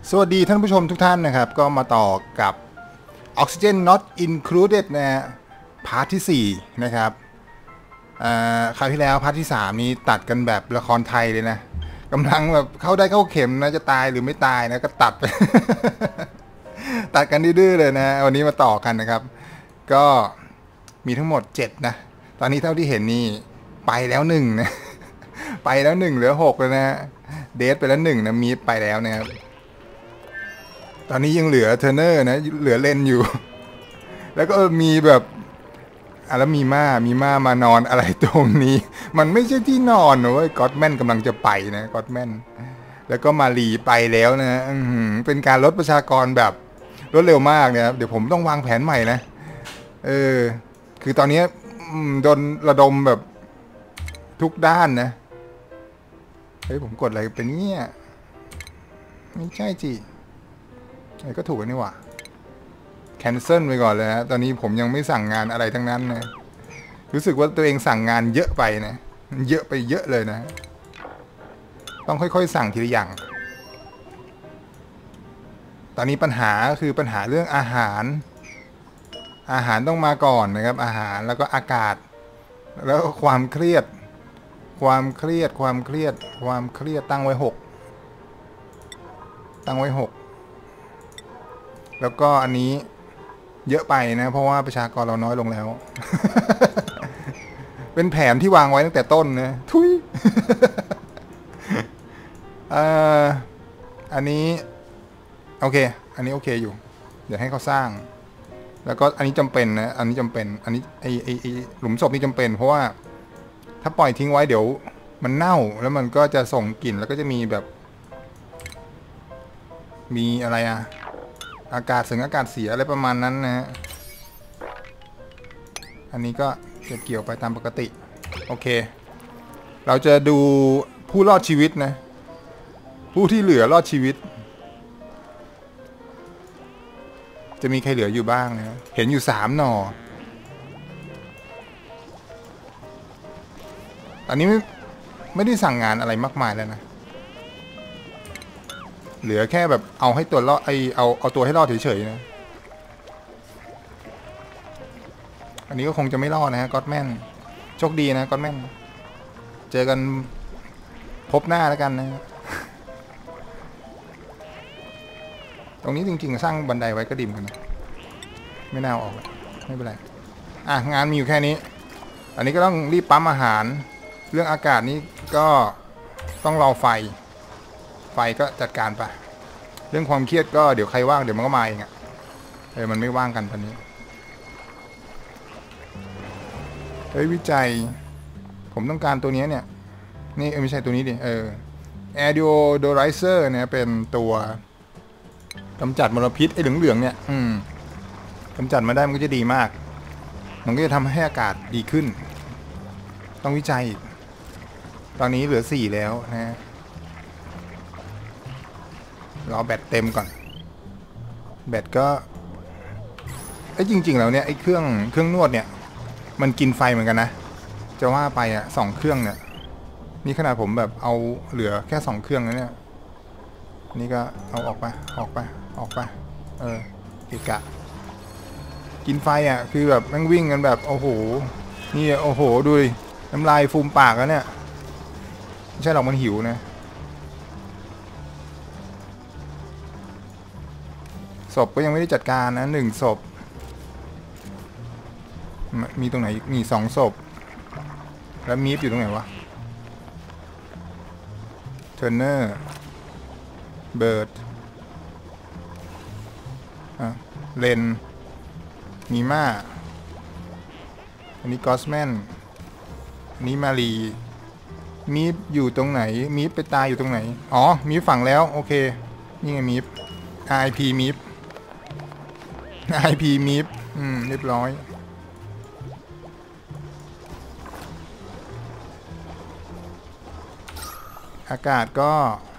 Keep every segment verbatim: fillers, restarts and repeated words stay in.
สวัสดีท่านผู้ชมทุกท่านนะครับก็มาต่อกับ Oxygen Not Included นะฮะพาร์ทที่สี่นะครับคราวที่แล้วพาร์ทที่สามนี้ตัดกันแบบละครไทยเลยนะกำลังแบบเข้าได้เข้าเข็มนะจะตายหรือไม่ตายนะก็ตัดไป ตัดกันดื้อๆเลยนะวันนี้มาต่อกันนะครับก็มีทั้งหมดเจ็ดนะตอนนี้เท่าที่เห็นนี่ไปแล้วหนึ่งนะไปแล้วหนึ่งเหลือหกเลยนะเดทไปแล้วหนึ่งนะมีไปแล้วนะครับตอนนี้ยังเหลือเทอร์เนอร์นะเหลือเลนอยู่แล้วก็มีแบบอ่ะแล้วมีม่ามีม่ามานอนอะไรตรงนี้มันไม่ใช่ที่นอนนะเว้ยก็อดแมนกำลังจะไปนะก็อดแมนแล้วก็มาลีไปแล้วนะเป็นการลดประชากรแบบรวดเร็วมากนะครับเดี๋ยวผมต้องวางแผนใหม่นะเออคือตอนนี้โดนระดมแบบทุกด้านนะเฮ้ยผมกดอะไรเป็นเนี่ยไม่ใช่จีไอ้ก็ถูกนี่หว่าแคนเซิลไปก่อนเลยนะตอนนี้ผมยังไม่สั่งงานอะไรทั้งนั้นนะรู้สึกว่าตัวเองสั่งงานเยอะไปนะเยอะไปเยอะเลยนะต้องค่อยๆสั่งทีละอย่างตอนนี้ปัญหาคือปัญหาเรื่องอาหารอาหารต้องมาก่อนนะครับอาหารแล้วก็อากาศแล้วความเครียดความเครียดความเครียดความเครียดตั้งไว้หกตั้งไว้หกแล้วก็อันนี้เยอะไปนะเพราะว่าประชากรเราน้อยลงแล้ว เป็นแผนที่วางไว้ตั้งแต่ต้นนะทุย อ่าอันนี้โอเคอันนี้โอเคอยู่เดี๋ยวให้เขาสร้างแล้วก็อันนี้จำเป็นนะอันนี้จำเป็นอันนี้ไอไอไอหลุมศพนี่จำเป็นเพราะว่าถ้าปล่อยทิ้งไว้เดี๋ยวมันเน่าแล้วมันก็จะส่งกลิ่นแล้วก็จะมีแบบมีอะไรอะอากาศเสียอากาศเสียอะไรประมาณนั้นนะฮะอันนี้ก็จะเกี่ยวไปตามปกติโอเคเราจะดูผู้รอดชีวิตนะผู้ที่เหลือรอดชีวิตจะมีใครเหลืออยู่บ้างนะเห็นอยู่สามหน่ออันนี้ไม่ไม่ได้สั่งงานอะไรมากมายแล้วนะเหลือแค่แบบเอาให้ตัวรอดไอเอาเอาตัวให้รอดเฉยๆนะอันนี้ก็คงจะไม่รอดนะฮะก็อดแมนโชคดีนะก็อดแมนเจอกันพบหน้าแล้วกันนะตรงนี้จริงๆสร้างบันไดไว้ก็ดิ่มกันนะไม่น่าออกเลยไม่เป็นไรอ่ะงานมีอยู่แค่นี้อันนี้ก็ต้องรีบปั๊มอาหารเรื่องอากาศนี้ก็ต้องรอไฟไฟก็จัดการไปเรื่องความเครียดก็เดี๋ยวใครว่างเดี๋ยวมันก็มาเองอะเออมันไม่ว่างกันตอนนี้เฮ้ยวิจัยผมต้องการตัวนี้เนี่ยนี่ไม่ใช่ตัวนี้ดิเออ Aerodorizer เนี่ยเป็นตัวกำจัดมลพิษไอ้เหลืองๆเนี่ยอืมกำจัดมาได้มันก็จะดีมากมันก็จะทำให้อากาศดีขึ้นต้องวิจัยตอนนี้เหลือสี่แล้วนะรอแบตเต็มก่อนแบตก็ไอ้จริงๆแล้วเนี่ยไอ้เครื่องเครื่องนวดเนี่ยมันกินไฟเหมือนกันนะจะว่าไปอ่ะสองเครื่องเนี่ยนี่ขนาดผมแบบเอาเหลือแค่สองเครื่องแล้วเนี่ยนี่ก็เอาออกไปออกไปออกไปเออเกะกะกินไฟอ่ะคือแบบแม่งวิ่งกันแบบโอ้โหนี่โอ้โหดูดิน้ำลายฟูมปากแล้วเนี่ยไม่ใช่หรอกมันหิวนะศพก็ยังไม่ได้จัดการนะหนึ่งศพมีตรงไหนมีสองศพแล้วมีฟอยู่ตรงไหนวะเทอร์เนอร์เบิร์ดเลนมีม่าอันนี้กอสแมนอันนี้มารีมีฟอยู่ตรงไหนมีฟไปตายอยู่ตรงไหนอ๋อมีฟฝั่งแล้วโอเคนี่ไงมีฟ ไอ พี มีฟ ไอ พี มีฟอืมเรียบร้อยอากาศก็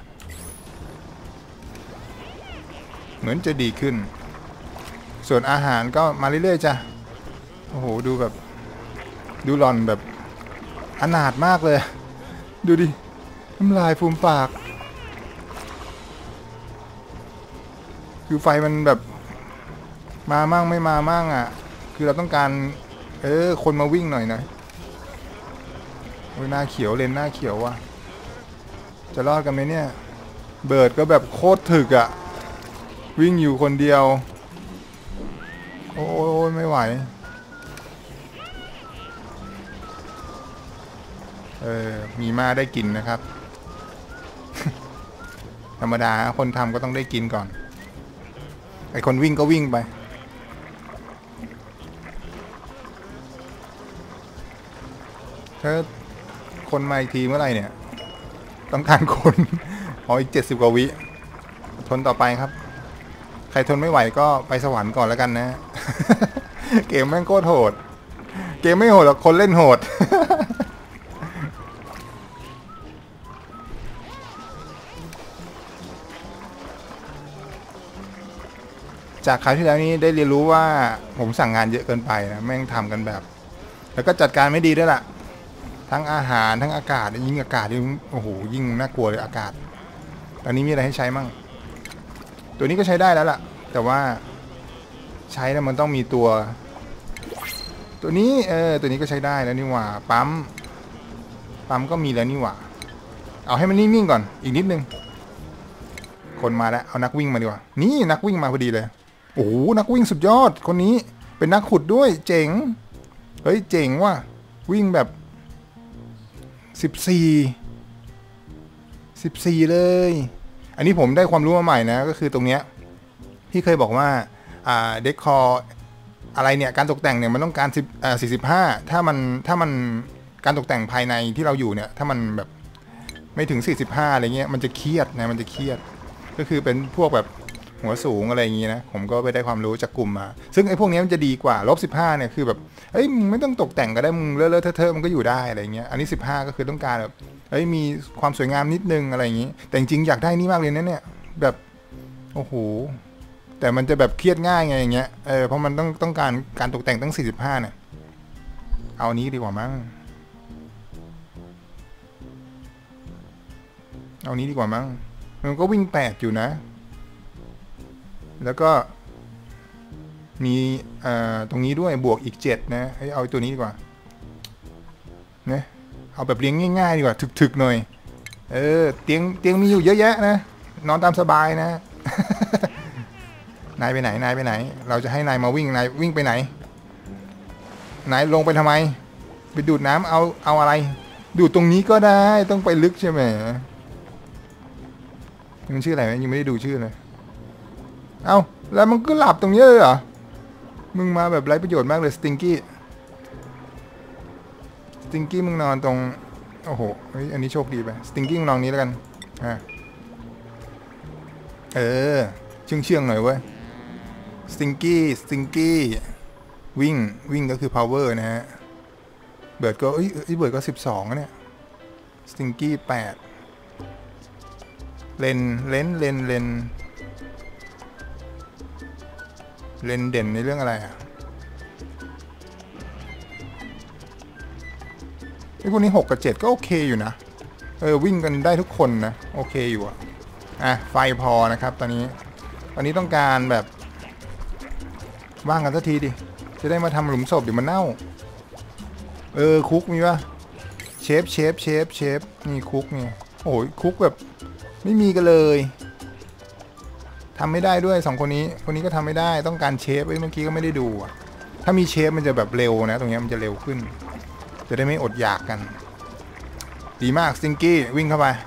เหมือนจะดีขึ้นส่วนอาหารก็มาเรื่อยๆจ้ะโอ้โหดูแบบดูหลอนแบบอนาถมากเลยดูดิน้ำลายฟูมปากคือไฟมันแบบมามั่งไม่มามั่งอ่ะคือเราต้องการเออคนมาวิ่งหน่อยนะโอ้ยหน้าเขียวเลนหน้าเขียวว่ะจะรอดกันไหมเนี่ยเบิร์ดก็แบบโคตรถึกอ่ะวิ่งอยู่คนเดียวโอ้ยไม่ไหวเออมีมาได้กินนะครับ ธรรมดาคนทำก็ต้องได้กินก่อนไอคนวิ่งก็วิ่งไปถ้าคนมาอีกทีเมื่อไหร่เนี่ยต้องการคนอ๋ออีกเจ็ดสิบกว่าวิทนต่อไปครับใครทนไม่ไหวก็ไปสวรรค์ก่อนแล้วกันนะ เกมแม่งโคตรโหดเกมไม่โหดหรอกคนเล่นโหด จากคราวที่แล้วนี้ได้เรียนรู้ว่าผมสั่งงานเยอะเกินไปนะแม่งทำกันแบบแล้วก็จัดการไม่ดีด้วยล่ะทั้งอาหารทั้งอากาศยิ่งอากาศยิ่งโอ้โหยิ่งน่ากลัวเลยอากาศตอนนี้มีอะไรให้ใช้มั่งตัวนี้ก็ใช้ได้แล้วล่ะแต่ว่าใช้แล้วมันต้องมีตัวตัวนี้เออตัวนี้ก็ใช้ได้แล้วนี่หว่าปั๊มปั๊มก็มีแล้วนี่หว่าเอาให้มันนิ่งๆก่อนอีกนิดนึงคนมาแล้วเอานักวิ่งมาดีกว่านี่นักวิ่งมาพอดีเลยโอ้โหนักวิ่งสุดยอดคนนี้เป็นนักขุดด้วยเจ๋งเฮ้ยเจ๋งว่ะวิ่งแบบสิบสี่สิบสี่เลยอันนี้ผมได้ความรู้มาใหม่นะก็คือตรงเนี้ยที่เคยบอกว่าอ่าเดคอร์อะไรเนี่ยการตกแต่งเนี่ยมันต้องการสิบอ่าสี่สิบห้าถ้ามันถ้ามันการตกแต่งภายในที่เราอยู่เนี่ยถ้ามันแบบไม่ถึงสี่สิบห้าอะไรเงี้ยมันจะเครียดนะมันจะเครียดก็คือเป็นพวกแบบหัวสูงอะไรอย่างงี้นะผมก็ไปได้ความรู้จากกลุ่มมาซึ่งไอ้พวกนี้มันจะดีกว่าลบสิบห้าเนี่ยคือแบบเอ้ยมึงไม่ต้องตกแต่งก็ได้มึงเลอะๆเทอะๆมันก็อยู่ได้อะไรเงี้ยอันนี้สิบห้าก็คือต้องการแบบเอ้ยมีความสวยงามนิดนึงอะไรอย่างงี้แต่จริงๆอยากได้นี่มากเลยนะเนี่ยแบบโอ้โหแต่มันจะแบบเครียดง่ายไงอย่างเงี้ยเออเพราะมันต้องต้องการการตกแต่งตั้งสี่สิบห้าเนี่ยเอานี้ดีกว่ามั้งเอานี้ดีกว่ามั้งมันก็วิ่งแปดอยู่นะแล้วก็มีตรงนี้ด้วยบวกอีกเจ็ดนะให้เอาตัวนี้ดีกว่าเนี่ยเอาแบบเลี้ยงง่ายๆดีกว่าถึกๆหน่อยเออเตียงเตียงมีอยู่เยอะแยะนะนอนตามสบายนะ นายไปไหนนายไปไหนเราจะให้นายมาวิ่งนายวิ่งไปไหนนายลงไปทำไมไปดูดน้ำเอาเอาอะไรดูดตรงนี้ก็ได้ต้องไปลึกใช่ไหมมันชื่ออะไรยังไม่ได้ดูชื่อเลยเอาแล้วมันก็หลับตรงนี้เลยเหรอมึงมาแบบไร้ประโยชน์มากเลยสติงกี้สติงกี้มึงนอนตรงโอ้โหเฮ้ยอันนี้โชคดีไปสติงกี้มึงนอนนี้แล้วกันอ่าเออเชื่องเชื่องหน่อยเว้ยสติงกี้สติงกี้วิ่งวิ่งก็คือ power นะฮะเบิร์ดก็เอ้ยเบิร์ดก็สิบสองเนี่ยสติงกี้แปดเลนเลนเลนเลนเลนเด่นในเรื่องอะไรอ่ะไอ้พวกนี้หกกับเจ็ดก็โอเคอยู่นะเออวิ่งกันได้ทุกคนนะโอเคอยู่อ่ะอ่ะไฟพอนะครับตอนนี้ตอนนี้ต้องการแบบว่างกันสักทีดิจะได้มาทำหลุมศพเดี๋ยวมันเน่าเออคุกมีป่ะเชฟเชฟเชฟเชฟนี่คุกนี่โอ้ยคุกแบบไม่มีกันเลยทำไม่ได้ด้วยสองคนนี้คนนี้ก็ทำไม่ได้ต้องการเชฟเมื่อกี้ก็ไม่ได้ดูอ่ะถ้ามีเชฟมันจะแบบเร็วนะตรงนี้มันจะเร็วขึ้นจะได้ไม่อดอยากกันดีมากสติงกี้วิ่งเข้าไป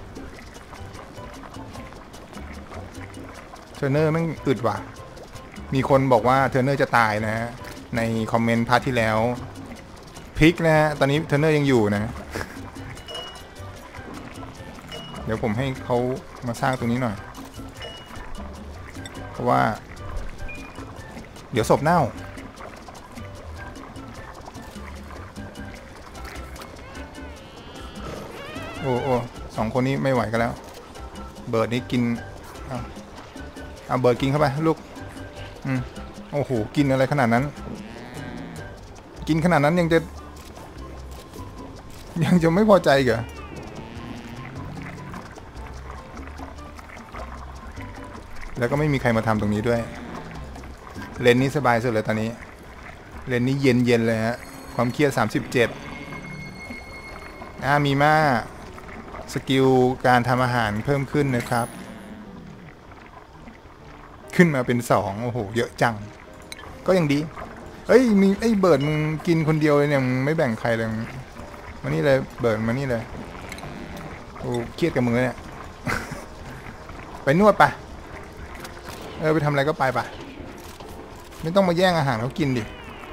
เทอร์เนอร์แม่งอึดว่ะมีคนบอกว่าเทอร์เนอร์จะตายนะฮะในคอมเมนต์พาร์ทที่แล้วพลิกนะฮะตอนนี้เทอร์เนอร์ยังอยู่นะเดี๋ยวผมให้เขามาสร้างตรงนี้หน่อยเพราะว่าเดี๋ยวศพเน่าโอ้โอ้สองคนนี้ไม่ไหวกันแล้วเบิร์ดนี่กินเอาเอาเบิร์ดกินเข้าไปลูกอืมโอ้โหกินอะไรขนาดนั้นกินขนาดนั้นยังจะยังจะไม่พอใจเหรอ อแล้วก็ไม่มีใครมาทำตรงนี้ด้วยเลนนี้สบายสุดเลยตอนนี้เลนนี้เย็นเย็นเลยฮะความเครียดสามสิบเจ็ดอ่ามีมาสกิลการทำอาหารเพิ่มขึ้นนะครับขึ้นมาเป็นสองโอ้โหเยอะจังก็ยังดีเอ้ยมีไอ้เบิร์ดมึงกินคนเดียวเลยเนี่ยมึงไม่แบ่งใครเลยมานี่เลยเบิร์ดมานี่เลยโอ้เครียดกับมึงเลยเนี่ย ไปนวดปะเออไปทำอะไรก็ไปปะไม่ต้องมาแย่งอาหารเขากินดิ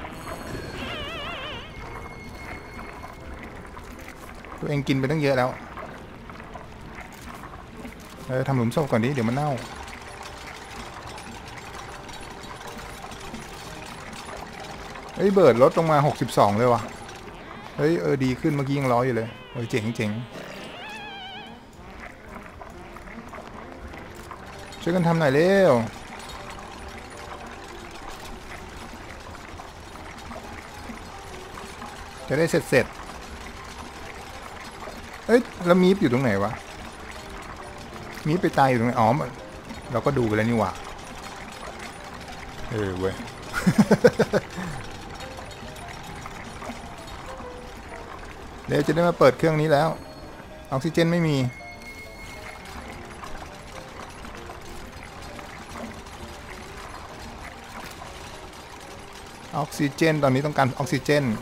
ตัวเองกินไปตั้งเยอะแล้วเออทำหลุมศพก่อนดิเดี๋ยวมันเน่าเฮ้ยเบิร์ดลดลงมาหกสิบสองเลยวะเฮ้ยเออดีขึ้นเมื่อกี้ยังร้อยอยู่เลยเออเจ๋งเจ๋งช่วยกันทำหน่อยเร็วจะได้เสร็จเสร็จเอ้ยแล้วมีฟอยู่ตรงไหนวะมีฟไปตายอยู่ตรงไหนอ๋อเราก็ดูไปแล้วนี่หว่าเออเว้ย เดี๋ยวจะได้มาเปิดเครื่องนี้แล้วออกซิเจนไม่มีออกซิเจนตอนนี้ต้องการออกซิเจน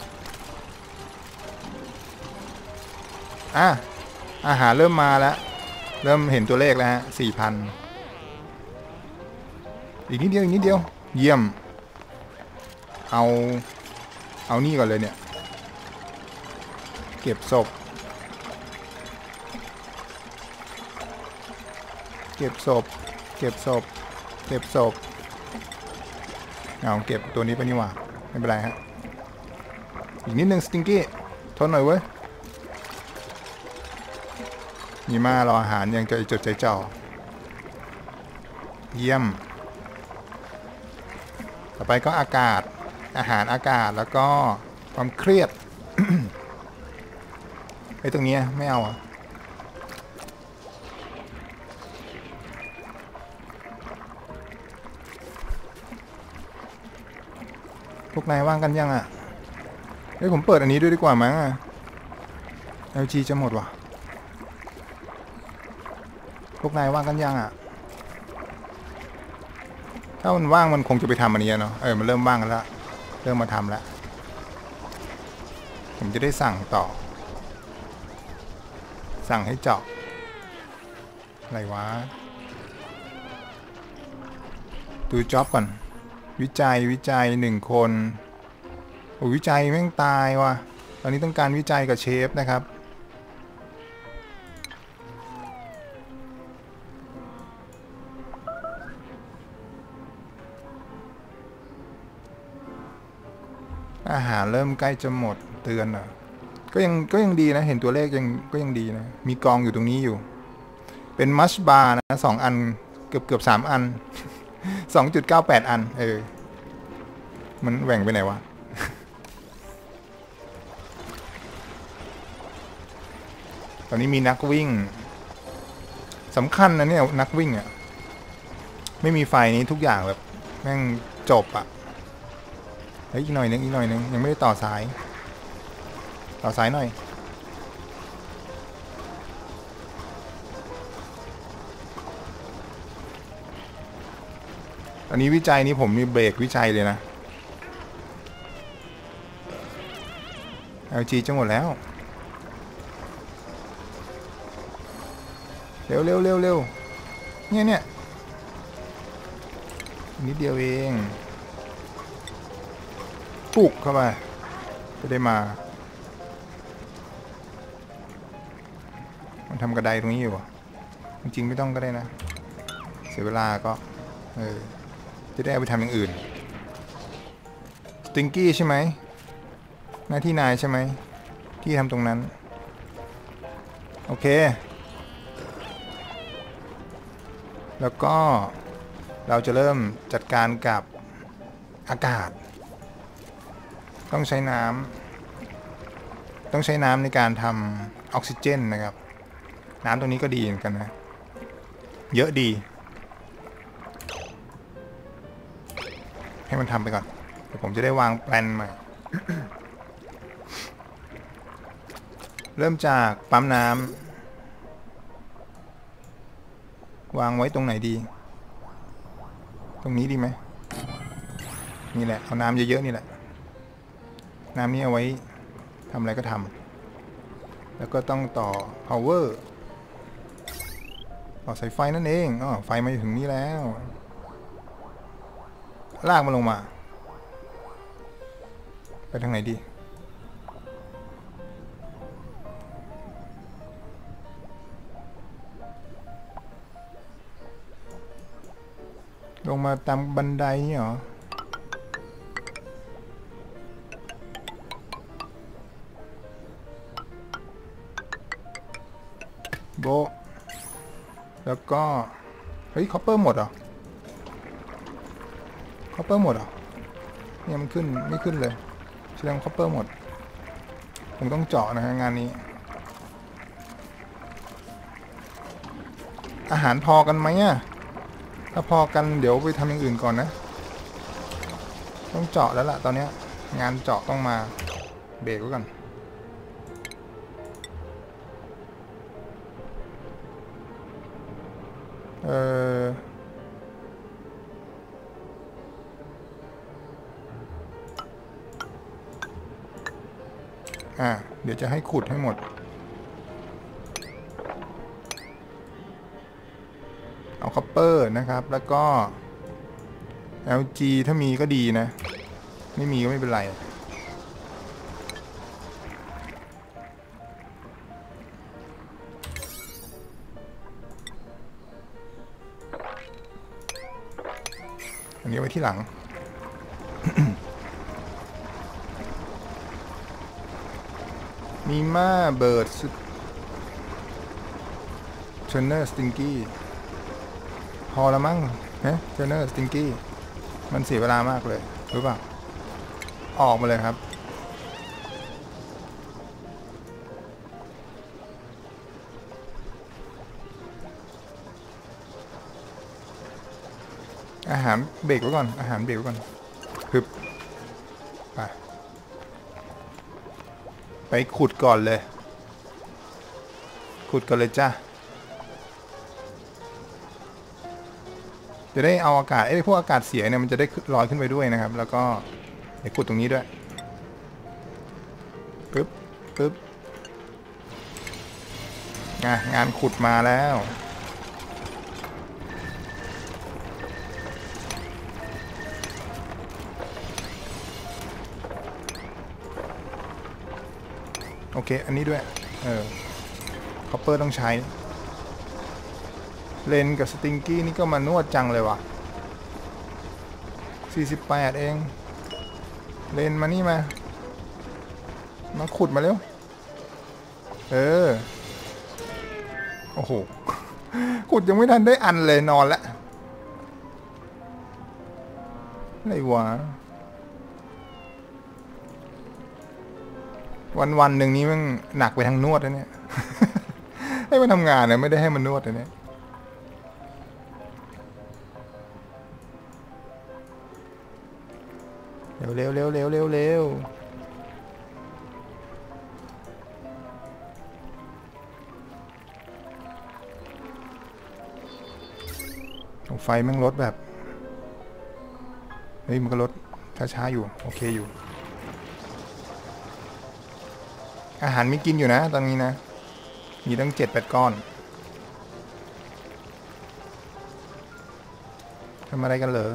อ่ะอาหารเริ่มมาแล้วเริ่มเห็นตัวเลขแล้วฮะสี่พันอีกนิดเดียวอีกนิดเดียวเยี่ยมเอาเอานี่ก่อนเลยเนี่ยเก็บศพเก็บศพเก็บศพเก็บศพเอาเก็บตัวนี้ไปนี่หว่าไม่เป็นไรฮะอีกนิดนึงสติงกี้ทนหน่อยเว้ยมีมารออาหารยังใจจดใจจ่อเยี่ยมต่อไปก็อากาศอาหารอากาศแล้วก็ความเครียด ไอ้ตรงนี้ไม่เอาอ่ะพวกนายว่างกันยังอ่ะเฮ้ยผมเปิดอันนี้ด้วยดีกว่ามั้ง แอล จี จะหมดว่ะพวกนายว่างกันยังอ่ะถ้ามันว่างมันคงจะไปทำอันนี้เนาะเออมันเริ่มว่างกันแล้วเริ่มมาทำแล้วผมจะได้สั่งต่อสั่งให้เจาะอะไรวะดูจ็อบก่อนวิจัยวิจัยหนึ่งคนโอ้วิจัยแม่งตายว่ะตอนนี้ต้องการวิจัยกับเชฟนะครับอาหารเริ่มใกล้จะหมดเตือนอ่ะก็ยังก็ยังดีนะเห็นตัวเลขยังก็ยังดีนะมีกองอยู่ตรงนี้อยู่เป็นมัชบาร์นะสองอันเกือบเกือบสามอัน สองจุดเก้าแปด อันเออมันแหว่งไปไหนวะ ตอนนี้มีนักวิ่งสำคัญนะเนี่ยนักวิ่งอ่ะไม่มีไฟนี้ทุกอย่างแบบแม่งจบอ่ะเฮ้ยอีกหน่อยนึงอีกหน่อยนึงยังไม่ได้ต่อสายต่อสายหน่อยอันนี้วิจัยนี้ผมมีเบรกวิจัยเลยนะ แอล จี จะหมดแล้วเร็วเร็วเร็วเร็วเนี่ยเนี่ยนิดเดียวเองปลุกเข้าไปจะได้มามันทำกระไดตรงนี้อยู่จริงๆไม่ต้องก็ได้นะเสียเวลาก็เออจะได้เอาไปทำอย่างอื่นสติงกี้ใช่ไหมหน้าที่นายใช่ไหมที่ทำตรงนั้นโอเคแล้วก็เราจะเริ่มจัดการกับอากาศต้องใช้น้ำต้องใช้น้ำในการทำออกซิเจนนะครับน้ำตรงนี้ก็ดีเหมือนกันนะเยอะดีมันทำไปก่อนเดี๋ยวผมจะได้วางแปลนใหม่ เริ่มจากปั๊มน้ำวางไว้ตรงไหนดีตรงนี้ดีไหมนี่แหละเอาน้ำเยอะๆนี่แหละน้ำนี้เอาไว้ทำอะไรก็ทำแล้วก็ต้องต่อ power ต่อสายไฟนั่นเองอ๋อไฟมาถึงนี่แล้วลากมันลงมาไปทางไหนดีลงมาตามบันไดนี่เหรอโบแล้วก็เฮ้ยคอปเปอร์หมดเหรอคอปเปอร์หมดเหรอเนี่ยมันขึ้นไม่ขึ้นเลยแสดงคอปเปอร์หมดผมต้องเจาะนะฮะงานนี้อาหารพอกันไหมอ่ะถ้าพอกันเดี๋ยวไปทำอย่างอื่นก่อนนะต้องเจาะแล้วล่ะตอนนี้งานเจาะต้องมาเบรกไว้ก่อนเอออ่ะเดี๋ยวจะให้ขุดให้หมดเอาคัพเปอร์นะครับแล้วก็ แอล จี ถ้ามีก็ดีนะไม่มีก็ไม่เป็นไรอันนี้ไว้ที่หลัง มีม่าเบิร์ดเทรนเนอร์สติงกี้พอแล้วมั้งนะเทรนเนอร์สติงกี้มันเสียเวลามากเลยรู้ป่ะออกมาเลยครับอาหารเบรกไว้ก่อนอาหารเบรกไว้ก่อนฮึบไปไปขุดก่อนเลยขุดกันเลยจ้าจะได้เอาอากาศไอ้พวกอากาศเสียเนี่ยมันจะได้ลอยขึ้นไปด้วยนะครับแล้วก็เดี๋ยวขุดตรงนี้ด้วยปึ๊บปึ๊บงานงานขุดมาแล้วโอเคอันนี้ด้วยเออคอปเปอร์ต้องใช้เลนกับสติงกี้นี่ก็มานวดจังเลยว่ะสี่สิบแปดเองเลนมานี่มามาขุดมาเร็วเออโอ้โหขุดยังไม่ทันได้อันเลยนอนแล้วอะไรวะวันวันหนึ่งนี้มันหนักไปทางนวดนะเนี่ยให้มันทำงานเนี่ยไม่ได้ให้มันนวดนะเนี่ยเร็วเร็วเร็วเร็วเร็วเร็วไฟแม่งลดแบบเฮ้ยมันก็ลดช้าๆอยู่โอเคอยู่อาหารมีกินอยู่นะตอนนี้นะมีตั้งเจ็ดแปดก้อนทำอะไรกันเหรอ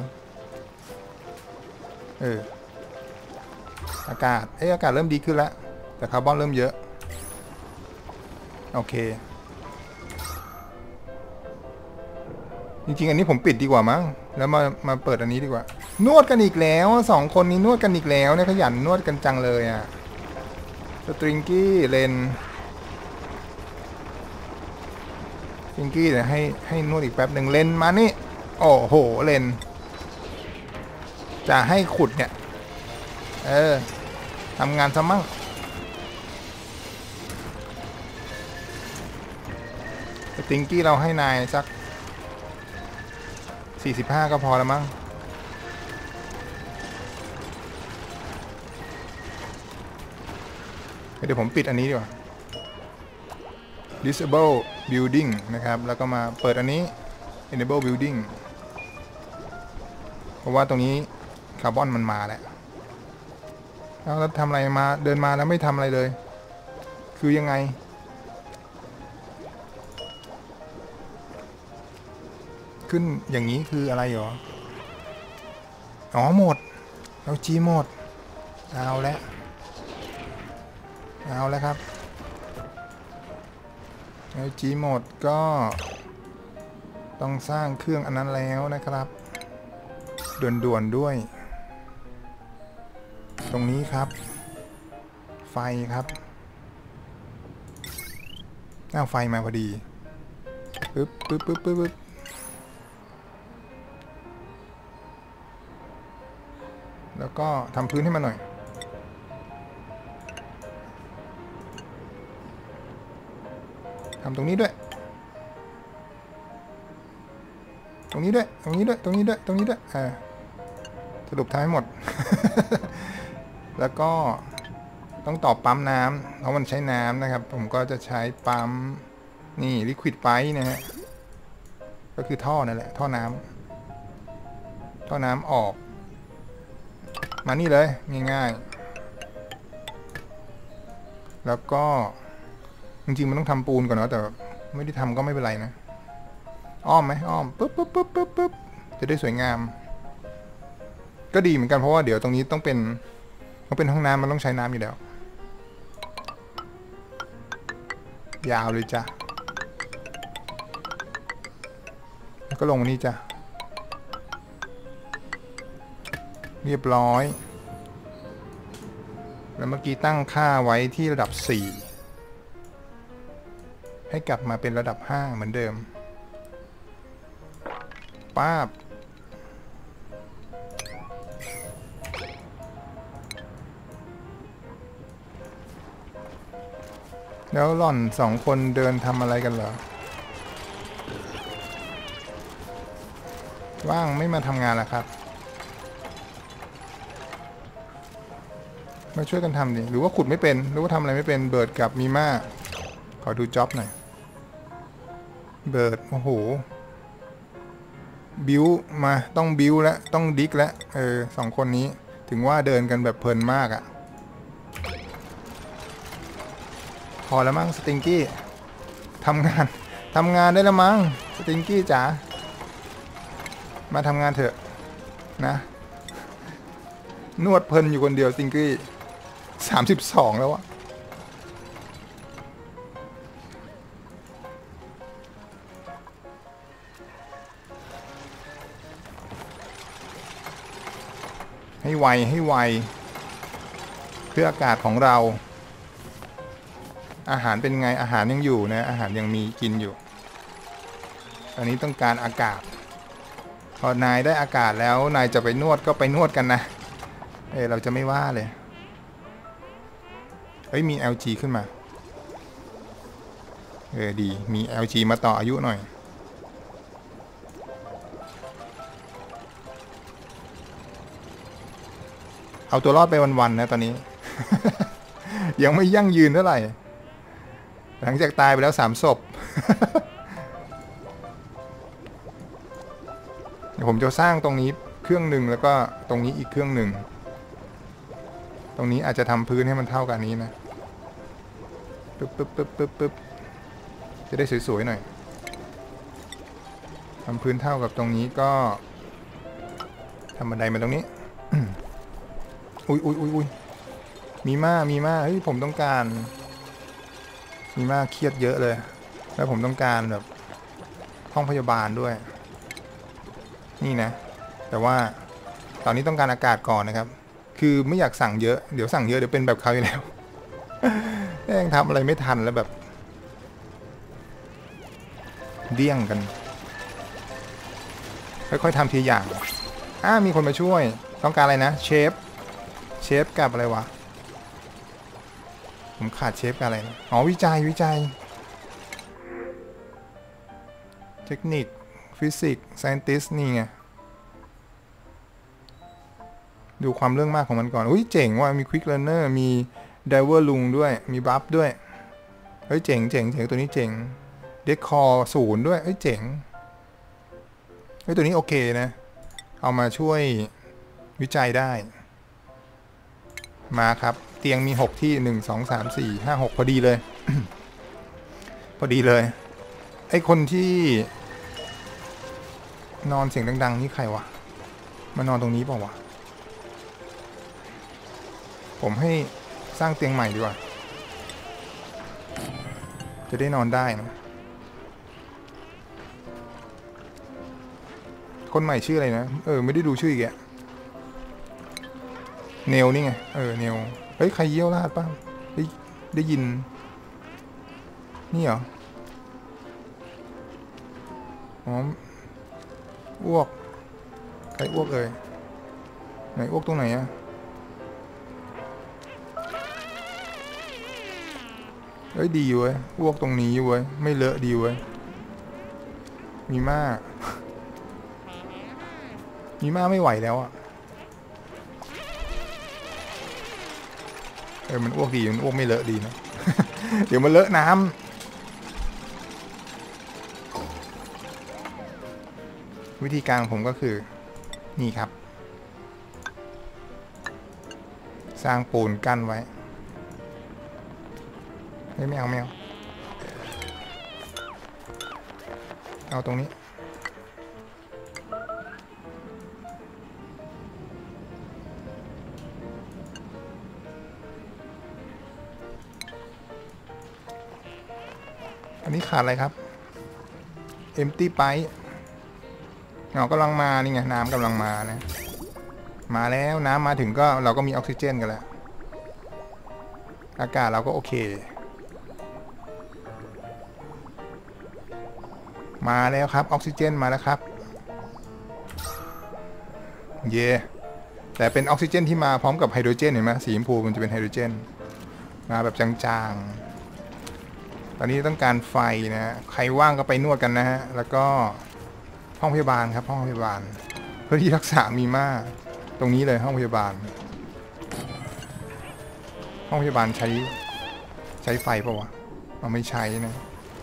เอออากาศเอ้ยอากาศเริ่มดีขึ้นแล้วแต่คาร์บอนเริ่มเยอะโอเคจริงๆอันนี้ผมปิดดีกว่ามั้งแล้วมามาเปิดอันนี้ดีกว่านวดกันอีกแล้วสองคนนี้นวดกันอีกแล้วเนี่ยขยันนวดกันจังเลยอ่ะสตริงกี้เลนสตริงกี้เดี๋ยวให้ให้นวดอีกแป๊บหนึ่งเลนมานี่โอ้โหเลนจะให้ขุดเนี่ยเออทำงานซะมั่งสตริงกี้เราให้นายสักสี่สิบห้าก็พอแล้วมั้งเดี๋ยวผมปิดอันนี้ดีกว่า disable building นะครับแล้วก็มาเปิดอันนี้ enable building เพราะว่าตรงนี้คาร์บอนมันมาแล้วแล้วทำอะไรมาเดินมาแล้วไม่ทำอะไรเลยคือยังไงขึ้นอย่างนี้คืออะไรหรออ๋อหมดเราจีหมดเอาแล้วเอาแล้วครับเราจีหมดก็ต้องสร้างเครื่องอันนั้นแล้วนะครับด่วนๆด้วยตรงนี้ครับไฟครับเอาไฟมาพอดีปึ๊บปึ๊บปึ๊บปึ๊บปึ๊บแล้วก็ทำพื้นให้มันหน่อยทำตรงนี้ด้วยตรงนี้ด้วยตรงนี้ด้วยตรงนี้ด้วยตรงนี้ด้วยอ่าสรุปทำให้หมด แล้วก็ต้องต่อปั๊มน้ำเพราะมันใช้น้ำนะครับผมก็จะใช้ปั๊มนี่ลิควิดไพป์นะฮะก็คือท่อนั่นแหละท่อน้ำท่อน้ำออกมานี่เลยง่ายๆแล้วก็จริงๆมันต้องทำปูนก่อนเนาะแต่ไม่ได้ทำก็ไม่เป็นไรนะอ้อมไหมอ้อมปุ๊บปุ๊บปุ๊บปุ๊บปุ๊บจะได้สวยงามก็ดีเหมือนกันเพราะว่าเดี๋ยวตรงนี้ต้องเป็นต้องเป็นห้องน้ำมันต้องใช้น้ำอยู่แล้วยาวเลยจ้ะแล้วก็ลงมานี่จ้ะเรียบร้อยแล้วเมื่อกี้ตั้งค่าไว้ที่ระดับสี่ให้กลับมาเป็นระดับห้าเหมือนเดิมป้าบแล้วหล่อนสองคนเดินทำอะไรกันเหรอว่างไม่มาทำงานล่ะครับมาช่วยกันทำดิหรือว่าขุดไม่เป็นหรือว่าทำอะไรไม่เป็นเบิร์ดกับมีม่าขอดูจ็อบหน่อยเบิร์ดโอ้โหบิวมาต้องบิวแล้วต้องดิกแล้วเออสองคนนี้ถึงว่าเดินกันแบบเพลินมากอะพอแล้วมั้งสติงกี้ทำงานทำงานได้แล้วมั้งสติงกี้จ๋ามาทำงานเถอะนะนวดเพลินอยู่คนเดียวสติงกี้สามสิบสองแล้วอะให้ไวให้ไวเพื่ออากาศของเราอาหารเป็นไงอาหารยังอยู่นะอาหารยังมีกินอยู่ตอนนี้ต้องการอากาศพอนายได้อากาศแล้วนายจะไปนวดก็ไปนวดกันนะเออเราจะไม่ว่าเลยเฮ้ยมี แอล จี ขึ้นมาเออดีมี แอล จี มาต่ออายุหน่อยเอาตัวรอดไปวันๆนะตอนนี้ ยังไม่ยั่งยืนเท่าไหร่หลังจากตายไปแล้วสามศพ เดี๋ยวผมจะสร้างตรงนี้เครื่องหนึ่งแล้วก็ตรงนี้อีกเครื่องหนึ่งตรงนี้อาจจะทำพื้นให้มันเท่ากันนี้นะปึ๊บปึ๊บปึ๊บปึ๊บปึ๊บจะได้สวยๆหน่อยทำพื้นเท่ากับตรงนี้ก็ทำบันไดมาตรงนี้ อุ้ยอุ้ยอุ้ยอุ้ยมีม่ามีม่าเฮ้ยผมต้องการมีม่าเครียดเยอะเลยแล้วผมต้องการแบบห้องพยาบาลด้วยนี่นะแต่ว่าตอนนี้ต้องการอากาศก่อนนะครับคือไม่อยากสั่งเยอะเดี๋ยวสั่งเยอะเดี๋ยวเป็นแบบเขาอยู่แล้วยังทำอะไรไม่ทันแล้วแบบเดี่ยงกันค่อยๆทำทีอย่างอ่ามีคนมาช่วยต้องการอะไรนะเชฟเชฟกับอะไรวะผมขาดเชฟกับอะไรนะอ๋อวิจัยวิจัยเทคนิคฟิสิกส์ไซเอนติสนี่ไงดูความเรื่องมากของมันก่อนอุ้ยเจ๋งว่ะมีควิกเลอร์เนอร์มีไดเวอร์ลุงด้วยมีบัฟด้วยเฮ้ยเจ๋งเจ๋งเจ๋งตัวนี้เจ๋งเดคคอร์ศูนย์ด้วยเฮ้ยเจ๋งเฮ้ยตัวนี้โอเคนะเอามาช่วยวิจัยได้มาครับเตียงมีหกที่หนึ่ง สอง สาม สี่ ห้า หกพอดีเลย พอดีเลยไอคนที่นอนเสียงดังๆนี่ใครวะมานอนตรงนี้เปล่าวะผมให้สร้างเตียงใหม่ดีกว่าจะได้นอนได้นะคนใหม่ชื่ออะไรนะเออไม่ได้ดูชื่ออีกแกเนลนี่ไงเออเนลเฮ้ยใครเยี่ยวราดป่ะได้ได้ยินนี่เหรออ๋ออ้วกใครอ้วกเอ่ยไหนอ้วกตรงไหนอะเฮ้ยดีเว้ยอ้วกตรงนี้เว้ยไม่เลอะดีเว้ยมีมากมีมากไม่ไหวแล้วอะเออมันอ้วกดีมันอ้วกไม่เลอะดีนะ เดี๋ยวมันเลอะน้ำวิธีการของผมก็คือนี่ครับสร้างปูนกั้นไว้ไม่ไม่เอาไม่เอาเอาตรงนี้อันนี้ขาดอะไรครับ empty pipe เงากำลังมานี่ไงน้ำกำลังมานะมาแล้วน้ำมาถึงก็เราก็มีออกซิเจนกันแล้วอากาศเราก็โอเคมาแล้วครับออกซิเจนมาแล้วครับเย่แต่เป็นออกซิเจนที่มาพร้อมกับไฮโดรเจนเห็นไหมสีชมพูมันจะเป็นไฮโดรเจนมาแบบจางๆตอนนี้ต้องการไฟนะใครว่างก็ไปนวดกันนะฮะแล้วก็ห้องพยาบาลครับห้องพยาบาลเพื่อที่รักษามีมากตรงนี้เลยห้องพยาบาลห้องพยาบาลใช้ใช้ไฟป่าวะเราไม่ใช้นะ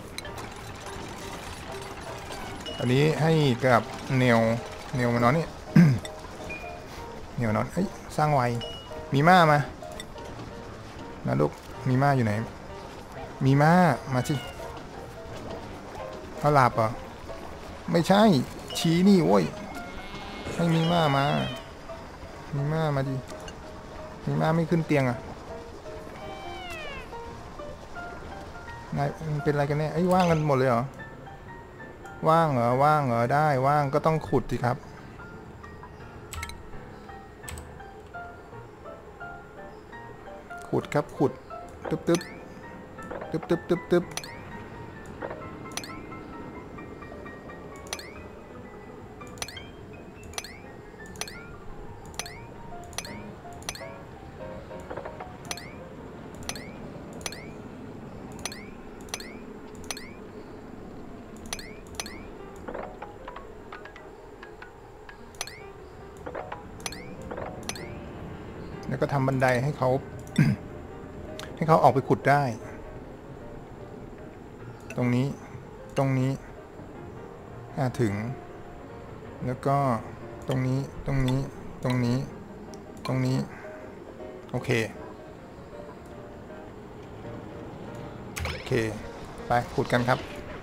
อันนี้ให้กับเนลเนลมานอนนี่ เนลนอนเอ้ยสร้างไวมีม่ามานะลูกมีม่าอยู่ไหนมีม่ามาสิเขาหลับเหรอไม่ใช่ชี้นี่โว้ยให้มีม่ามามีม่ามาดิมีม่าไม่ขึ้นเตียงอ่ะนายเป็นอะไรกันเนี่ยไอ้ว่างกันหมดเลยเหรอว่างเหรอว่างเหรอได้ว่างก็ต้องขุดสิครับขุดครับขุดตึ๊บตึ๊บตึ๊บตึ๊บตึ๊บตึ๊บแล้วก็ทำบันไดให้เขา ให้เขาออกไปขุดได้ตรงนี้ตรงนี้ถ้าถึงแล้วก็ตรงนี้ตรงนี้ตรงนี้ตรงนี้โอเคโอเคไปขุดกันครับ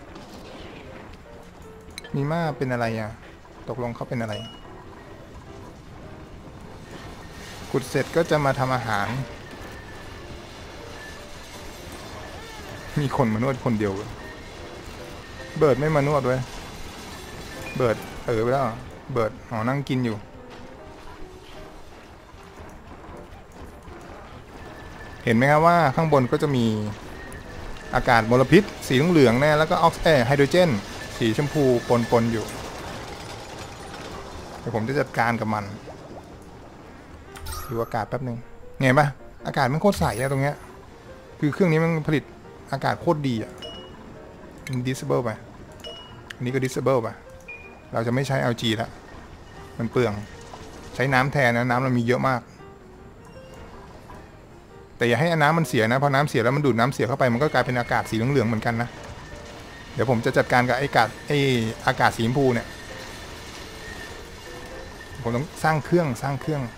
มีม่าเป็นอะไรอ่ะตกลงเขาเป็นอะไรขุดเสร็จก็จะมาทำอาหารมีคนมานวดคนเดียวเบิร์ดไม่มานวดด้วยเบิร์ดเออไปแล้วเบิร์ดอ๋อนั่งกินอยู่เห็นไหมครับว่าข้างบนก็จะมีอากาศมลพิษสีเหลืองๆนะแล้วก็ออกซิเจนไฮโดรเจนสีชมพูปนๆอยู่เดี๋ยวผมจะจัดการกับมันดูอากาศแป๊บนึงไงปะอากาศมันโคตรใสอะตรงเนี้ยคือเครื่องนี้มันผลิตอากาศโคตรดีอะดิสเบิลไปอันนี้ก็ดิสเบิลไปเราจะไม่ใช้ แอล จี ละมันเปลืองใช้น้ำแทนนะน้ำเรามีเยอะมากแต่อย่าให้น้ำมันเสียนะเพราะน้ำเสียแล้วมันดูดน้ำเสียเข้าไปมันก็กลายเป็นอากาศสีเหลืองๆเหมือนกันนะเดี๋ยวผมจะจัดการกับไอ้อากาศไอ้อากาศสีชมพูเนี่ยผมต้องสร้างเครื่องสร้างเครื่อง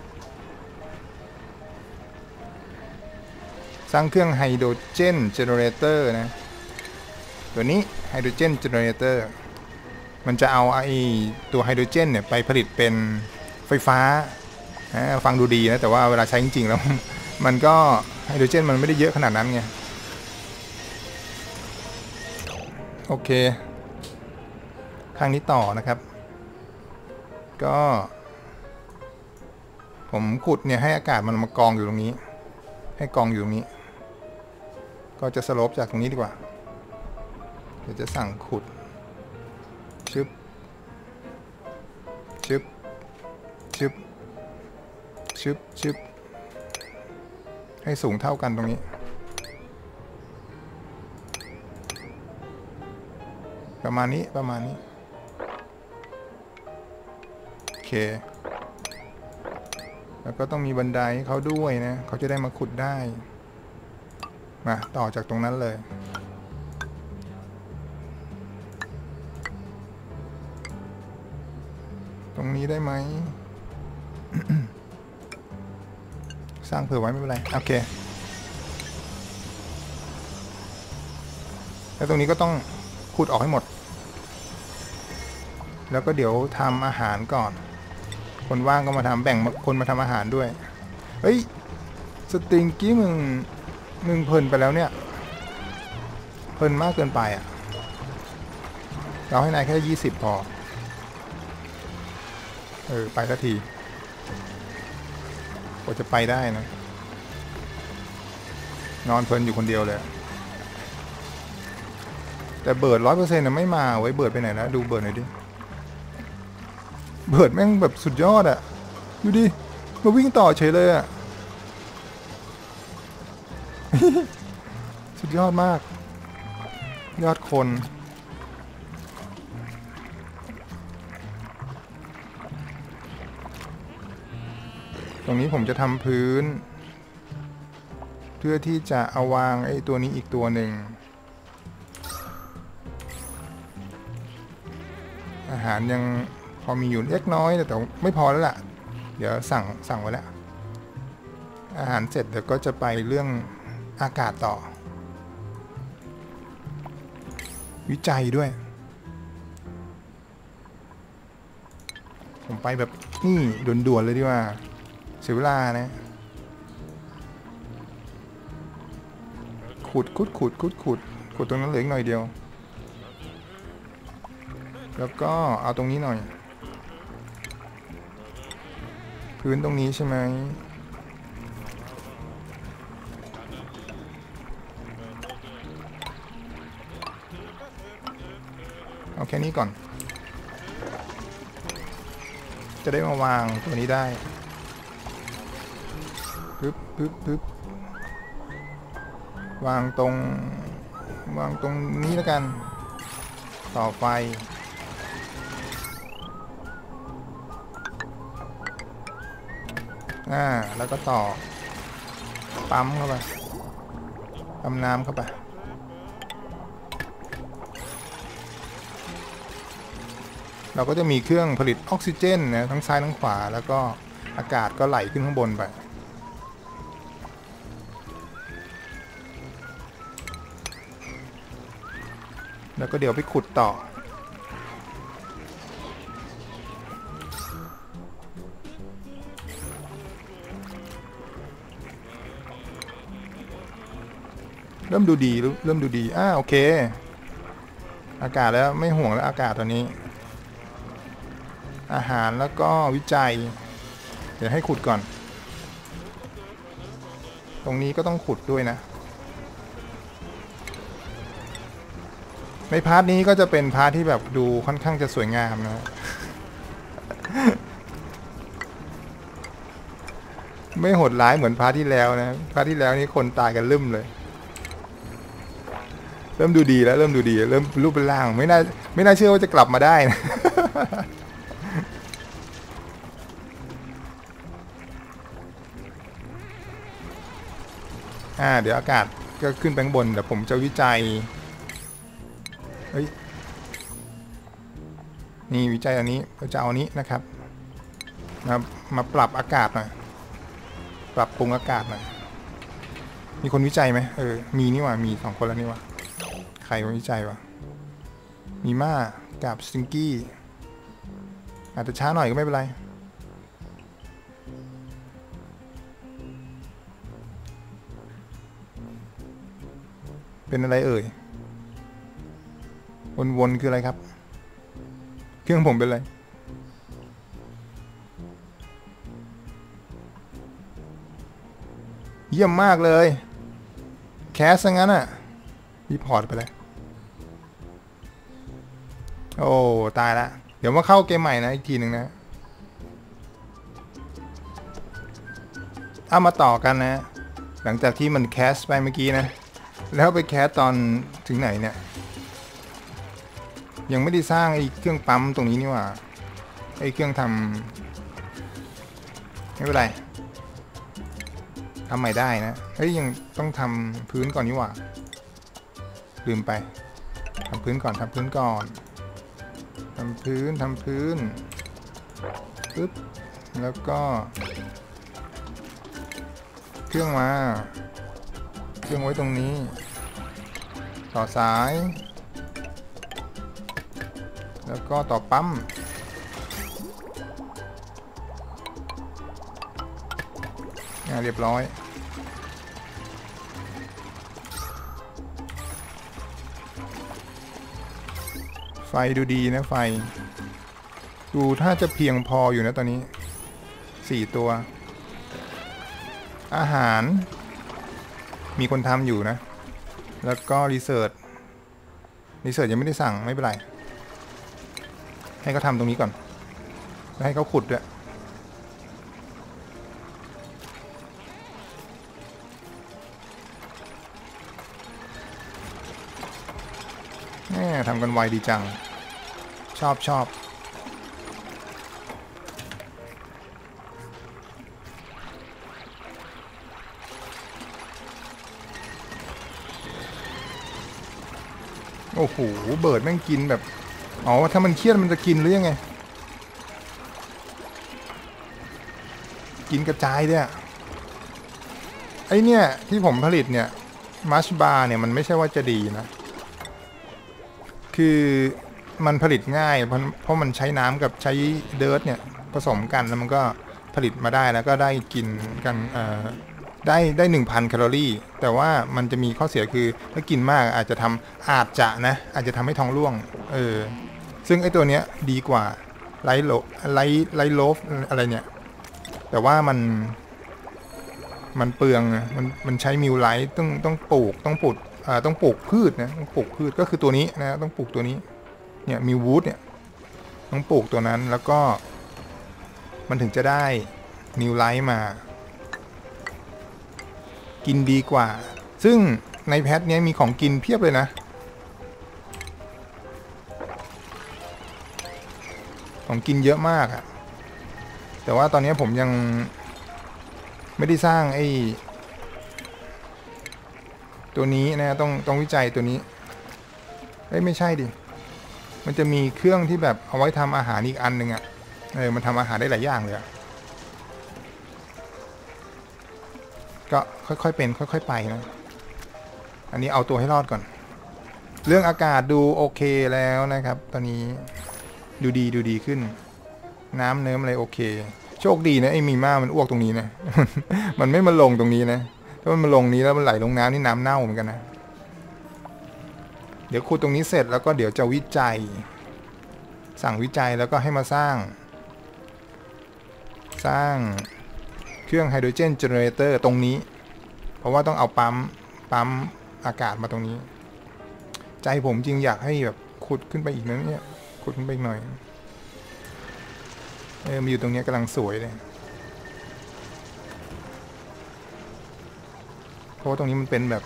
สร้างเครื่องไฮโดรเจนเจเนเรเตอร์นะตัวนี้ไฮโดรเจนเจเนเรเตอร์มันจะเอาไอ้ตัวไฮโดรเจนเนี่ยไปผลิตเป็นไฟฟ้าฟังดูดีนะแต่ว่าเวลาใช้จริงๆแล้วมันก็ไฮโดรเจนมันไม่ได้เยอะขนาดนั้นไงโอเคข้างนี้ต่อนะครับก็ผมขุดเนี่ยให้อากาศมันมากองอยู่ตรงนี้ให้กองอยู่ตรงนี้ก็จะสโลปจากตรงนี้ดีกว่าเดี๋ยวจะสั่งขุดชึบชึบชึบชึบชึบให้สูงเท่ากันตรงนี้ประมาณนี้ประมาณนี้โอเคแล้วก็ต้องมีบันไดให้เขาด้วยนะเขาจะได้มาขุดได้มาต่อจากตรงนั้นเลยตรงนี้ได้ไหม สร้างเผื่อไว้ไม่เป็นไรโอเคแล้วตรงนี้ก็ต้องขุดออกให้หมดแล้วก็เดี๋ยวทำอาหารก่อนคนว่างก็มาทำแบ่งคนมาทำอาหารด้วยเฮ้ยสตริงกี้มึงมึงเพลินไปแล้วเนี่ยเพลินมากเกินไปอ่ะเราให้นายแค่ยี่สิบพอเออไปสักทีกว่าจะไปได้นะนอนเพลินอยู่คนเดียวเลยแต่เบิร์ดร้อยเปอร์เซ็นต์ไม่มาไว้เบิร์ดไปไหนนะดูเบิร์ดหน่อยดิเบิร์ดแม่งแบบสุดยอดอะดูดิมาวิ่งต่อเฉยเลยอะสุดยอดมากยอดคนตรงนี้ผมจะทำพื้นเพื่อที่จะเอาวางไอ้ตัวนี้อีกตัวหนึ่งอาหารยังพอมีอยู่เล็กน้อยแต่ไม่พอแล้วล่ะเดี๋ยวสั่งสั่งไว้แล้วอาหารเสร็จเดี๋ยวก็จะไปเรื่องอากาศต่อวิจัยด้วยผมไปแบบนี่ด่วนๆเลยดีกว่าเสียเวลานะขุดขุดขุดขุดขุดขุดตรงนั้นเหลืออีกหน่อยเดียวแล้วก็เอาตรงนี้หน่อยพื้นตรงนี้ใช่ไหมเอาแค่นี้ก่อนจะได้มาวางตัวนี้ได้ปึ๊บปึ๊บปึ๊บวางตรงวางตรงนี้แล้วกันต่อไฟอ่าแล้วก็ต่อปั๊มเข้าไปปั๊มน้ำเข้าไปเราก็จะมีเครื่องผลิตออกซิเจนนะทั้งซ้ายทั้งขวาแล้วก็อากาศก็ไหลขึ้นข้างบนไปแล้วก็เดี๋ยวไปขุดต่อเริ่มดูดีเริ่มดูดีอ่าโอเคอากาศแล้วไม่ห่วงแล้วอากาศตอนนี้อาหารแล้วก็วิจัยเดี๋ยวให้ขุดก่อนตรงนี้ก็ต้องขุดด้วยนะในพาร์ทนี้ก็จะเป็นพาร์ทที่แบบดูค่อนข้างจะสวยงามนะ ไม่โหดร้ายเหมือนพาร์ทที่แล้วนะพาร์ทที่แล้วนี่คนตายกันลืมเลยเริ่มดูดีแล้วเริ่มดูดีเริ่มรูปเป็นร่างไม่น่าไม่น่าเชื่อว่าจะกลับมาได้นะ โอ่าเดี๋ยวอากาศก็ขึ้นไปข้างบนเดี๋ยวผมจะวิจัยเฮ้ยนี่วิจัยอันนี้เราจะเอาอันนี้นะครับมามาปรับอากาศหน่อยปรับปรุงอากาศหน่อยมีคนวิจัยไหมเออมีนี่ว่ามีสองคนแล้วนี่ว่าใครวิจัยวะมีม่ากับสติงกี้อาจจะช้าหน่อยก็ไม่เป็นไรเป็นอะไรเอ่ยวนๆคืออะไรครับเครื่องผมเป็นอะไรเยี่ยมมากเลยแคสซะงั้นอะรีพอร์ตไปเลยโอ้ตายละเดี๋ยวมาเข้าเกมใหม่นะอีกทีหนึ่งนะเอามาต่อกันนะหลังจากที่มันแคสไปเมื่อกี้นะแล้วไปแคสตอนถึงไหนเนี่ยยังไม่ได้สร้างไอ้เครื่องปั๊มตรงนี้นี่หว่าไอ้เครื่องทำไม่เป็นไรทำใหม่ได้นะเฮ้ยยังต้องทำพื้นก่อนนี่หว่าลืมไปทำพื้นก่อนทำพื้นก่อนทำพื้นทำพื้นปึ๊บแล้วก็เครื่องมาเครื่องไว้ตรงนี้ต่อสายแล้วก็ต่อปั๊มเรียบร้อยไฟดูดีนะไฟดูถ้าจะเพียงพออยู่นะตอนนี้สี่ตัวอาหารมีคนทำอยู่นะแล้วก็รีเสิร์ชรีเสิร์ชยังไม่ได้สั่งไม่เป็นไรให้เขาทำตรงนี้ก่อนแล้วให้เขาขุดด้วยแหมทำกันไวดีจังชอบชอบโอ้โหเบิร์ดแม่งกินแบบอ๋อถ้ามันเครียดมันจะกินหรือยังไงกินกระจายเนี่ยไอเนี่ยที่ผมผลิตเนี่ยมัชบาร์เนี่ยมันไม่ใช่ว่าจะดีนะคือมันผลิตง่ายเพราะเพราะมันใช้น้ำกับใช้เดิร์ทเนี่ยผสมกันแล้วมันก็ผลิตมาได้แล้วก็ได้กินกันได้ได้ หนึ่งพัน แคลอรี่แต่ว่ามันจะมีข้อเสียคือถ้ากินมากอาจจะทำอาจจะนะอาจจะทำให้ท้องร่วงเออซึ่งไอ้ตัวเนี้ยดีกว่าไลโลไลไลโลฟอะไรเนี่ยแต่ว่ามันมันเปลืองมันมันใช้มิวไลท์ต้องต้องปลูกต้องปลูกอ่าต้องปลูกพืชนะต้องปลูกพืชก็คือตัวนี้นะต้องปลูกตัวนี้เนี่ยมิววูดเนี่ยต้องปลูกตัวนั้นแล้วก็มันถึงจะได้มิวไลท์มากินดีกว่าซึ่งในแพทเนี้ยมีของกินเพียบเลยนะของกินเยอะมากอะแต่ว่าตอนนี้ผมยังไม่ได้สร้างไอ้ตัวนี้นะต้องต้องวิจัยตัวนี้เอ้ยไม่ใช่ดิมันจะมีเครื่องที่แบบเอาไว้ทำอาหารอีกอันหนึ่งอะเออมันทำอาหารได้หลายอย่างเลยอะก็ค่อยๆเป็นค่อยๆไปนะอันนี้เอาตัวให้รอดก่อนเรื่องอากาศดูโอเคแล้วนะครับตอนนี้ดูดีดูดีขึ้นน้ำเนิ้มอะไรโอเคโชคดีนะไอ้มีม่ามันอ้วกตรงนี้นะ มันไม่มาลงตรงนี้นะถ้ามันมาลงนี้แล้วมันไหลลงน้ำนี่น้ำเน่าเหมือนกันนะเดี๋ยวขุดตรงนี้เสร็จแล้วก็เดี๋ยวจะวิจัยสั่งวิจัยแล้วก็ให้มาสร้างสร้างเครื่องไฮโดรเจนเจเนเรเตอร์ตรงนี้เพราะว่าต้องเอาปั๊มปั๊มอากาศมาตรงนี้ใจผมจริงอยากให้แบบขุดขึ้นไปอีกนะเนี่ยขุดขึ้นไปอีกหน่อยเออมาอยู่ตรงนี้กำลังสวยเลยเพราะว่าตรงนี้มันเป็นแบบ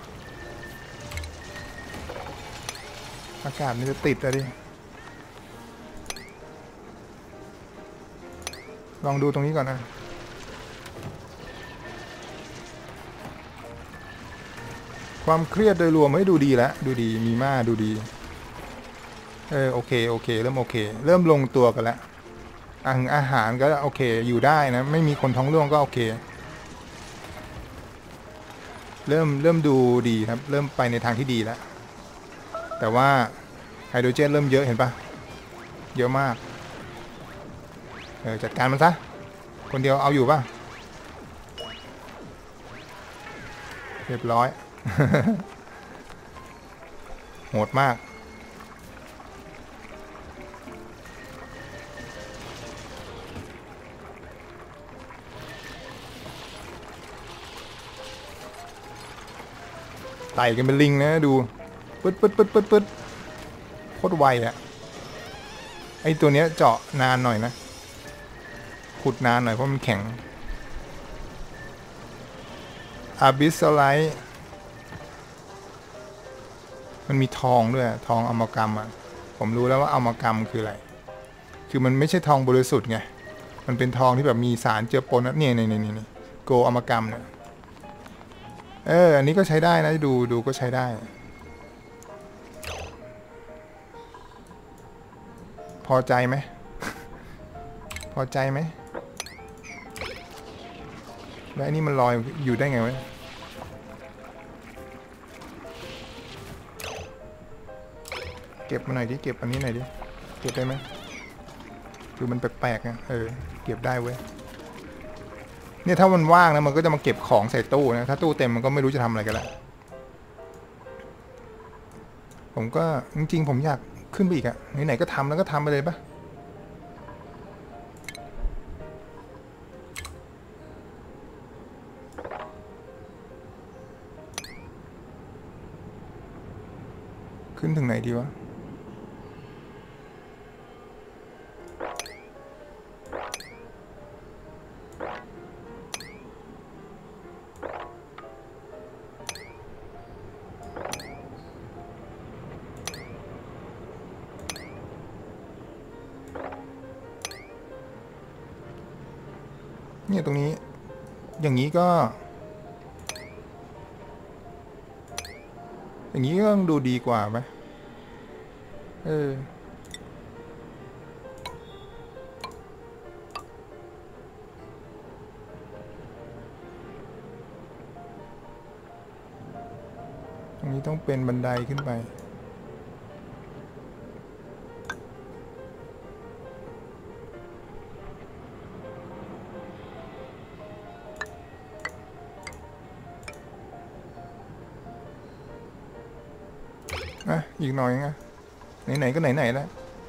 อากาศมันจะติดอะดิลองดูตรงนี้ก่อนนะความเครียดโดยรวมไม่ดูดีแล้วดูดีมีม่าดูดีเออโอเคโอเคเริ่มโอเคเริ่มลงตัวกันแล้วอาหารอาหารก็โอเคอยู่ได้นะไม่มีคนท้องร่วงก็โอเคเริ่มเริ่มดูดีครับเริ่มไปในทางที่ดีแล้วแต่ว่าไฮโดรเจนเริ่มเยอะเห็นปะเยอะมากเออจัดการมันซะคนเดียวเอาอยู่ปะเรียบร้อย โหดมากไต่กันเป็นลิงนะดูปึ๊ดปึ๊ดปึ๊ดปึ๊ดปึ๊ดโคตรไวอะไอตัวเนี้ยเจาะนานหน่อยนะขุดนานหน่อยเพราะมันแข็งอาบิสไลท์มันมีทองด้วยทองอมกรรมอ่ะผมรู้แล้วว่าอมกรรมคืออะไรคือมันไม่ใช่ทองบริสุทธิ์ไงมันเป็นทองที่แบบมีสารเจือปนนะเนี่ยนี่นี่นี่โกอมกรรมเนี่ยเอออันนี้ก็ใช้ได้นะดูดูก็ใช้ได้พอใจไหม พอใจไหมแล้วอันนี้มันลอยอยู่ได้ไงวะเก็บมาหน่อยดิเก็บอันนี้หน่อยดิเก็บได้ไหมคือมันแปลกๆนะเออเก็บได้เว้ยเนี่ยถ้ามันว่างนะมันก็จะมาเก็บของใส่ตู้นะถ้าตู้เต็มมันก็ไม่รู้จะทำอะไรกันละผมก็จริงๆผมอยากขึ้นไปอีกอะไหนๆก็ทำแล้วก็ทำไปเลยปะขึ้นถึงไหนดีวะเนี่ยตรงนี้อย่างนี้ก็อย่างนี้ก็ต้องดูดีกว่าไหมเออตรงนี้ต้องเป็นบันไดขึ้นไปอ่ะอีกหน่อยไงไหนๆก็ไหนๆแล้ว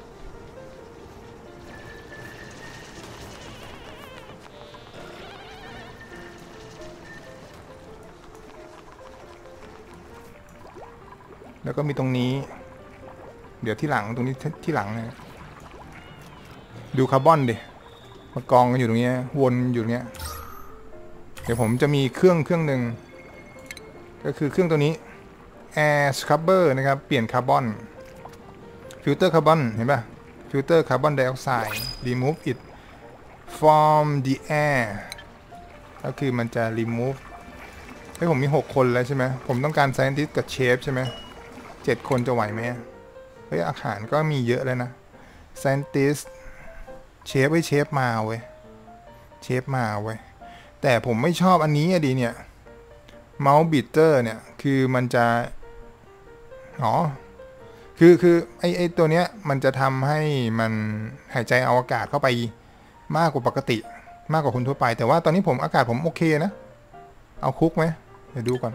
แล้วก็มีตรงนี้เดี๋ยวที่หลังตรงนี้ที่หลังนะดูคาร์บอนดิมากองกันอยู่ตรงนี้วนอยู่ตรงนี้เดี๋ยวผมจะมีเครื่องเครื่องหนึ่งก็คือเครื่องตัวนี้ Air Scrubber นะครับเปลี่ยนคาร์บอนฟิลเตอร์คาร์บอนเห็นป่ะฟิลเตอร์คาร์บอนไดออกไซด์ remove it from the air ก็คือมันจะ remove ให้ผมมีหกคนแล้วใช่ไหมผมต้องการ scientist กับเชฟใช่ไหมเจ็ดคนจะไหวไหมเฮ้ยอาหารก็มีเยอะแล้วนะ scientist เชฟไอ้เชฟมาเว้ยเชฟมาเว้ยแต่ผมไม่ชอบอันนี้อะดีเนี่ย mouse beater เนี่ยคือมันจะอ๋อคือคือไอไอตัวเนี้ยมันจะทำให้มันหายใจเอาอากาศเข้าไปมากกว่าปกติมากกว่าคนทั่วไปแต่ว่าตอนนี้ผมอากาศผมโอเคนะเอาคุกไหมเดี๋ยวดูก่อน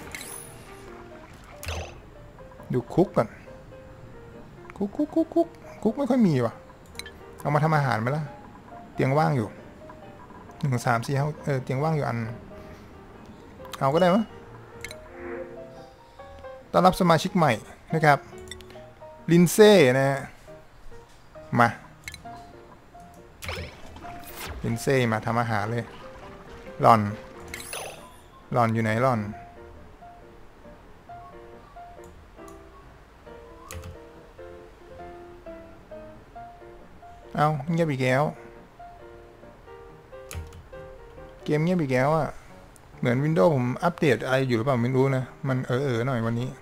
ดูคุกก่อนคุกคุกคุกคุกคุกไม่ค่อยมีว่ะเอามาทำอาหารไหมล่ะเตียงว่างอยู่หนึ่งสามสี่ห้าเออเตียงว่างอยู่อันเอาก็ได้มั้ยต้อนรับสมาชิกใหม่นะครับลินเซ่นะฮะมาลินเซ่มาทำอาหารเลยหล่อนหล่อนอยู่ไหนหล่อนเอาเงียบอีกแล้วเกมเงียบอีกแล้วอ่ะเหมือน Windows ผมอัปเดตอะไรอยู่หรือเปล่าไม่รู้นะ มันเออเออหน่อยวันนี้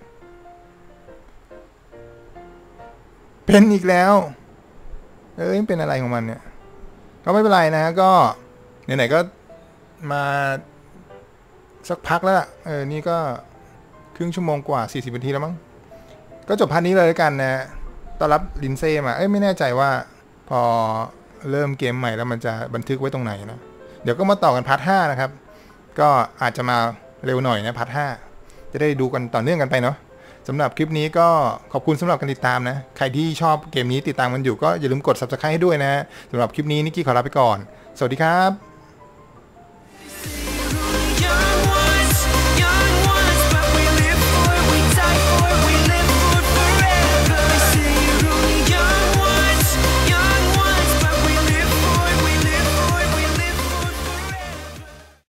เป็นอีกแล้ว เอ้ยเป็นอะไรของมันเนี่ย ก็ไม่เป็นไรนะก็ไหนๆก็มาสักพักแล้วเออนี่ก็ครึ่งชั่วโมงกว่าสี่สิบนาทีแล้วมั้งก็จบพาร์ทนี้เลยแล้วกันนะต้อนรับลินเซ่มาเอ้ยไม่แน่ใจว่าพอเริ่มเกมใหม่แล้วมันจะบันทึกไว้ตรงไหนนะเดี๋ยวก็มาต่อกันพาร์ทห้านะครับก็อาจจะมาเร็วหน่อยนะพาร์ทห้าจะได้ดูกันต่อเนื่องกันไปเนาะสำหรับคลิปนี้ก็ขอบคุณสำหรับการติดตามนะใครที่ชอบเกมนี้ติดตามมันอยู่ก็อย่าลืมกด ซับสไครบ์ ให้ด้วยนะสำหรับคลิปนี้นิกกี้ขอลาไปก่อนสวัสดีครับ